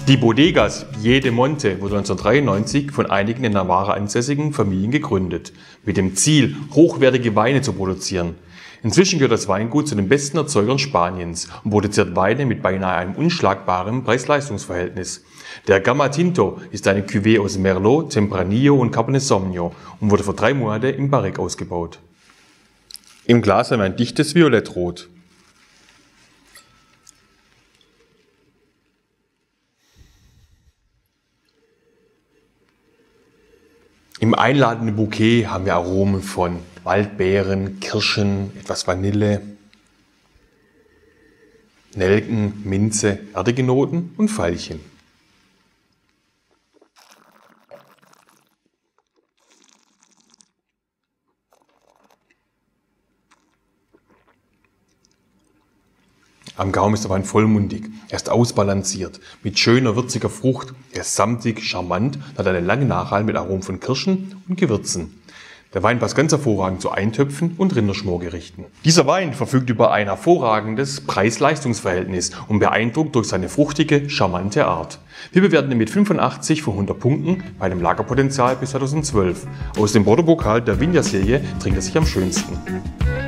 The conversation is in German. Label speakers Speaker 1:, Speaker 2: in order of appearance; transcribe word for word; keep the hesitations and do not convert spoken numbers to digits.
Speaker 1: Die Bodegas Piedemonte wurde neunzehnhundertdreiundneunzig von einigen in Navarra ansässigen Familien gegründet, mit dem Ziel, hochwertige Weine zu produzieren. Inzwischen gehört das Weingut zu den besten Erzeugern Spaniens und produziert Weine mit beinahe einem unschlagbaren Preis-Leistungs-Verhältnis. Der Gamma Tinto ist eine Cuvée aus Merlot, Tempranillo und Cabernet Sauvignon und wurde für drei Monate im Barrique ausgebaut. Im Glas haben wir ein dichtes Violettrot. Im einladenden Bouquet haben wir Aromen von Waldbeeren, Kirschen, etwas Vanille, Nelken, Minze, erdige Noten und Veilchen. Am Gaumen ist der Wein vollmundig, er ist ausbalanciert, mit schöner, würziger Frucht, er ist samtig, charmant und hat einen langen Nachhall mit Aromen von Kirschen und Gewürzen. Der Wein passt ganz hervorragend zu Eintöpfen und Rinderschmorgerichten. Dieser Wein verfügt über ein hervorragendes Preis-Leistungs-Verhältnis und beeindruckt durch seine fruchtige, charmante Art. Wir bewerten ihn mit fünfundachtzig von hundert Punkten bei einem Lagerpotenzial bis zweitausendzwölf. Aus dem Bordeaux Boccal der Vigna-Serie trinkt er sich am schönsten.